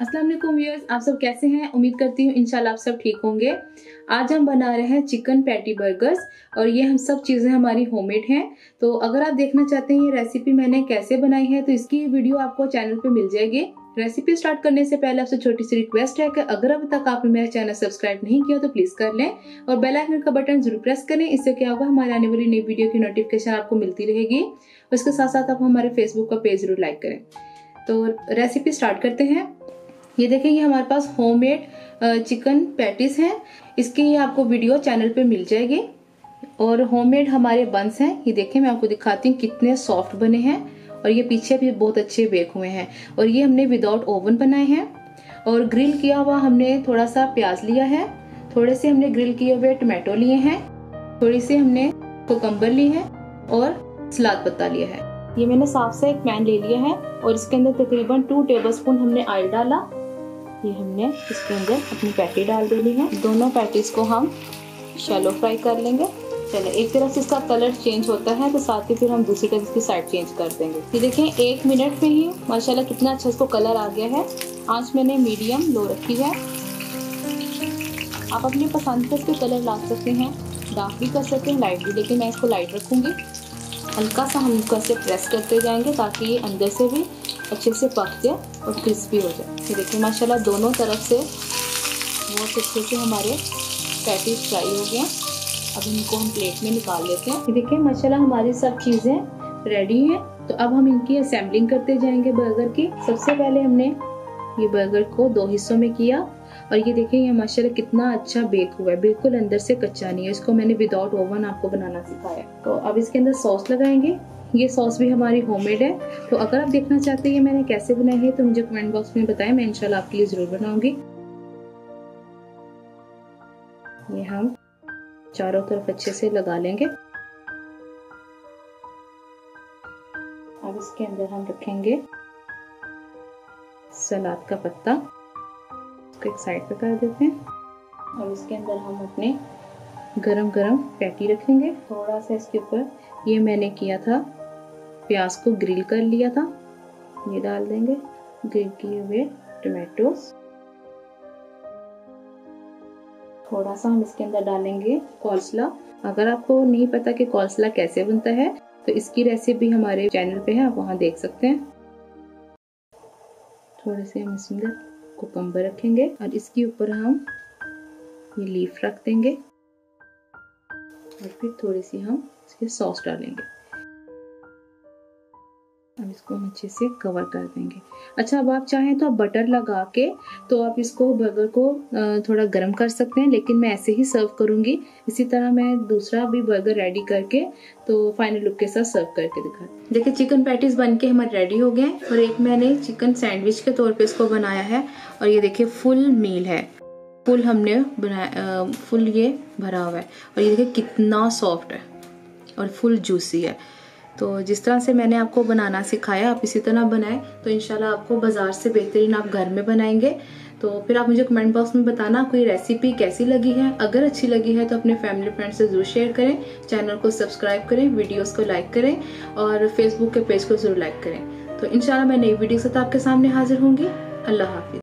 अस्सलाम वालेकुम व्यूअर्स, आप सब कैसे हैं? उम्मीद करती हूँ इंशाल्लाह आप सब ठीक होंगे। आज हम बना रहे हैं चिकन पैटी बर्गर्स और ये हम सब चीज़ें हमारी होममेड हैं। तो अगर आप देखना चाहते हैं ये रेसिपी मैंने कैसे बनाई है तो इसकी वीडियो आपको चैनल पे मिल जाएगी। रेसिपी स्टार्ट करने से पहले आपसे छोटी सी रिक्वेस्ट है कि अगर अभी तक आपने मेरा चैनल सब्सक्राइब नहीं किया तो प्लीज कर लें और बेल आइकन का बटन जरूर प्रेस करें। इससे क्या होगा, हमारे आने वाली नई वीडियो की नोटिफिकेशन आपको मिलती रहेगी। उसके साथ साथ आप हमारे फेसबुक का पेज जरूर लाइक करें। तो रेसिपी स्टार्ट करते हैं। ये देखिए, ये हमारे पास होममेड चिकन पैटीज हैं। इसकी ये आपको वीडियो चैनल पे मिल जाएगी। और होममेड हमारे बंस हैं। ये देखिए, मैं आपको दिखाती हूँ कितने सॉफ्ट बने हैं और ये पीछे भी बहुत अच्छे बेक हुए हैं। और ये हमने विदाउट ओवन बनाए हैं। और ग्रिल किया हुआ हमने थोड़ा सा प्याज लिया है, थोड़े से हमने ग्रिल किए हुए टमाटो लिए हैं, थोड़ी सी हमने कोकम्बर ली है और सलाद पत्ता लिया है। ये मैंने साफ से एक पैन ले लिया है और इसके अंदर तकरीबन 2 टेबलस्पून हमने ऑयल डाला। ये हमने इसके अंदर अपनी पैटी डाल देनी है। दोनों पैटीज को हम शैलो फ्राई कर लेंगे। चले, एक तरफ से इसका कलर चेंज होता है तो साथ ही फिर हम दूसरी तरफ इसकी साइड चेंज कर देंगे। ये देखें, 1 मिनट में ही माशाल्लाह कितना अच्छा इसको कलर आ गया है। आंच मैंने मीडियम लो रखी है। आप अपनी पसंद का इसके कलर ला सकते हैं, डार्क भी कर सकते हैं, लाइट भी, लेकिन मैं इसको लाइट रखूंगी। हल्का सा हम इसको ऐसे प्रेस करते जाएंगे ताकि ये अंदर से भी अच्छे से पक जाए और क्रिस्पी हो जाए। ये देखिए, माशाल्लाह दोनों तरफ से बहुत अच्छे से हमारे पैटीज फ्राई हो गए। अब इनको हम प्लेट में निकाल लेते हैं। ये देखिए, माशाल्लाह हमारी सब चीज़ें रेडी हैं। तो अब हम इनकी असेंबलिंग करते जाएंगे बर्गर की। सबसे पहले हमने ये बर्गर को 2 हिस्सों में किया और ये देखिए, ये माशाल्लाह कितना अच्छा बेक हुआ है, बिल्कुल अंदर से कच्चा नहीं है। इसको मैंने विदाउट ओवन आपको बनाना सिखाया। तो अब इसके अंदर सॉस लगाएंगे। ये सॉस भी हमारी होममेड है। तो अगर आप देखना चाहते हैं मैंने कैसे बनाई है तो मुझे कमेंट बॉक्स में बताएं, मैं इंशाल्लाह आपके लिए जरूर बनाऊंगी। ये हम चारों तरफ अच्छे से लगा लेंगे। अब इसके अंदर हम रखेंगे सलाद का पत्ता, इसको एक साइड पे कर देते हैं। और इसके अंदर हम अपने गरम गरम पैटी रखेंगे। थोड़ा सा इसके ऊपर ये मैंने किया था, प्याज को ग्रिल कर लिया था, ये डाल देंगे। ग्रिल किए हुए टमाटोज, थोड़ा सा हम इसके अंदर डालेंगे कॉल्सला। अगर आपको नहीं पता कि कॉल्सला कैसे बनता है तो इसकी रेसिपी हमारे चैनल पे है, आप वहां देख सकते हैं। थोड़े से हम इसमें कोकम्बर रखेंगे और इसके ऊपर हम ये लीफ रख देंगे और फिर थोड़ी सी हम इसके सॉस डालेंगे। अब इसको हम अच्छे से कवर कर देंगे। अच्छा, अब आप चाहें तो आप बटर लगा के तो आप इसको बर्गर को थोड़ा गर्म कर सकते हैं, लेकिन मैं ऐसे ही सर्व करूंगी। इसी तरह मैं दूसरा भी बर्गर रेडी करके तो फाइनल लुक के साथ सर्व करके दिखा। देखिए, चिकन पैटीज बनके हमारे रेडी हो गए और एक मैंने चिकन सैंडविच के तौर पे इसको बनाया है। और ये देखिए, फुल मील है, फुल हमने बनाया, फुल ये भरा हुआ है। और ये देखिए कितना सॉफ्ट है और फुल जूसी है। तो जिस तरह से मैंने आपको बनाना सिखाया आप इसी तरह बनाएं तो इंशाल्लाह आपको बाजार से बेहतरीन आप घर में बनाएंगे। तो फिर आप मुझे कमेंट बॉक्स में बताना आपको ये रेसिपी कैसी लगी है। अगर अच्छी लगी है तो अपने फैमिली फ्रेंड्स से जरूर शेयर करें, चैनल को सब्सक्राइब करें, वीडियोस को लाइक करें और फेसबुक के पेज को जरूर लाइक करें। तो इंशाल्लाह मैं नई वीडियो के साथ आपके सामने हाजिर होंगी। अल्लाह हाफिज।